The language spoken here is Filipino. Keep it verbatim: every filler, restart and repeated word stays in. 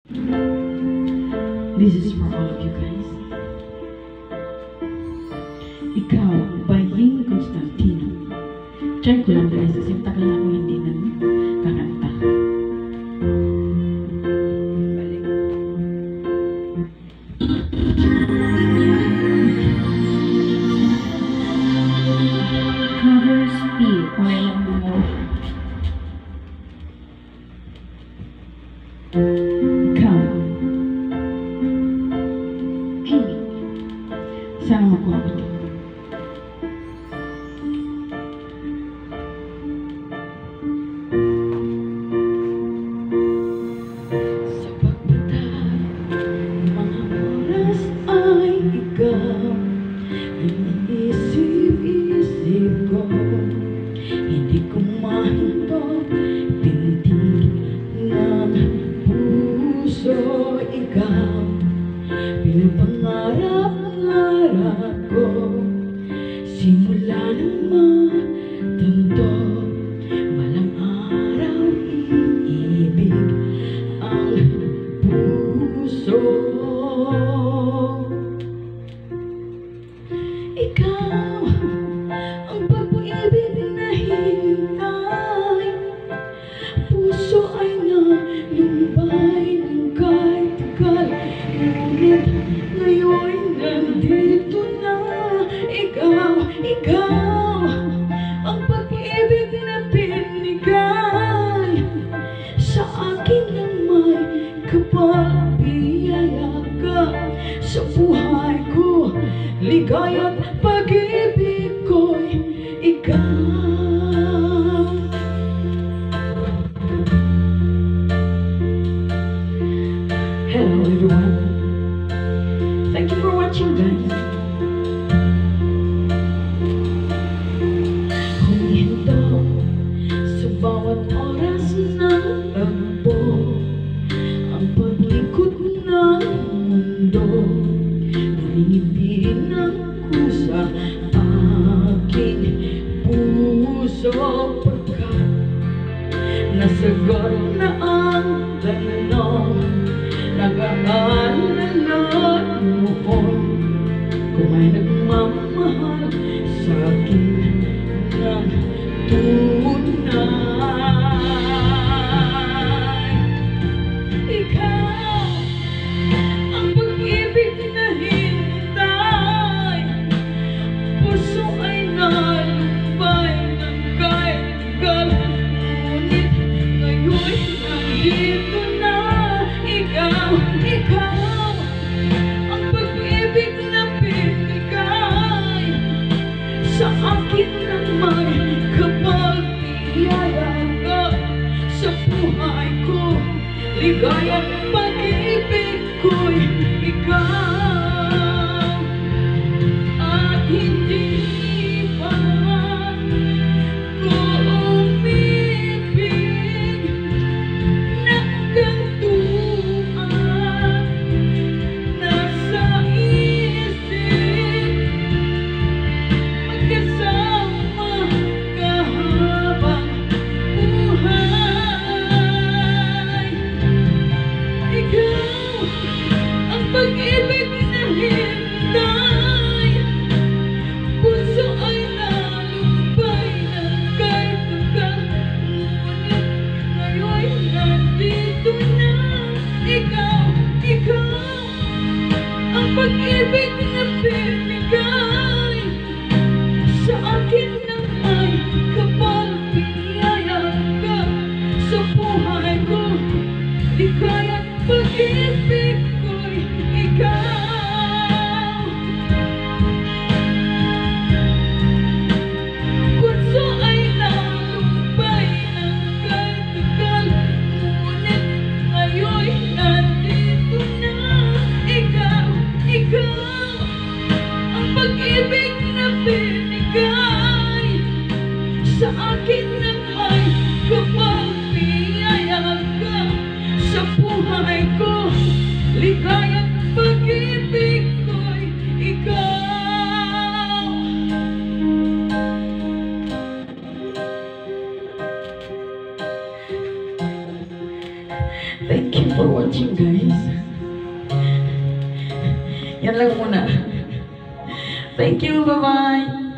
This is for all of you guys. Ikaw, by Ying Constantino. Try ko lang guys, kasi tagal na ako hindi nang kakanta. Balik. Cover speed. Okay lang mo. Ikaw. Sana makuha ko ito. Sa pagbutay, mga oras ay ikaw ang iniisip-isip ko. Hindi ko mahintog tindig ng puso. Ikaw pinapangarap-ngarap ko, simula nang matanto, malang araw iibig ang puso. Ikaw ang pag-ibig na hintay, puso ay nalumbay ng kahit tagal. Ngunit ngayon nandito na. Ikaw, ikaw ang pag-ibig na binigay sa akin ng may kapal. Biyaya ka sa buhay ko, ligaya't pag-ibig ko'y ikaw. Hello everyone. Thank you for watching guys. Huminto sa bawat oras ng tagpo, ang paglikod ng mundo, nangingiti ng kusa aking puso. Pagkat nasagot na ang tanong, nag-aalala noon kung may nagmamahal sa akin ng tunay. Ikaw ang pag-ibig na hintay, puso ay nalumbay ng kahit tagal. Ngunit ngayon nandito na. Ikaw, ikaw ang pag-ibig na binigay sa akin ng may kapal. Biyaya ka sa buhay ko, ligaya't pag-ibig ko'y ikaw. At hindi pa ko umibig ng ganito. Nasa isip magkasama kahabang buhay. Ikaw ang pag-ibig na hintay, puso ay nalumbay ng kahit tagal. Ngunit ngayon nandito na. Ikaw, ikaw ang pag-ibig na binigay sa akin ng may kapal. Biyaya ka sa buhay ko, ligaya't pag-ibig ko'y ikaw. Puso ay nalumbay ng kahit tagal. Ngunit ngayon nandito na. Ikaw, ikaw ang pag-ibig na binigay sa akin ng may kapal. Biyaya ka sa buhay ko, Yan lang muna. Thank you, bye-bye!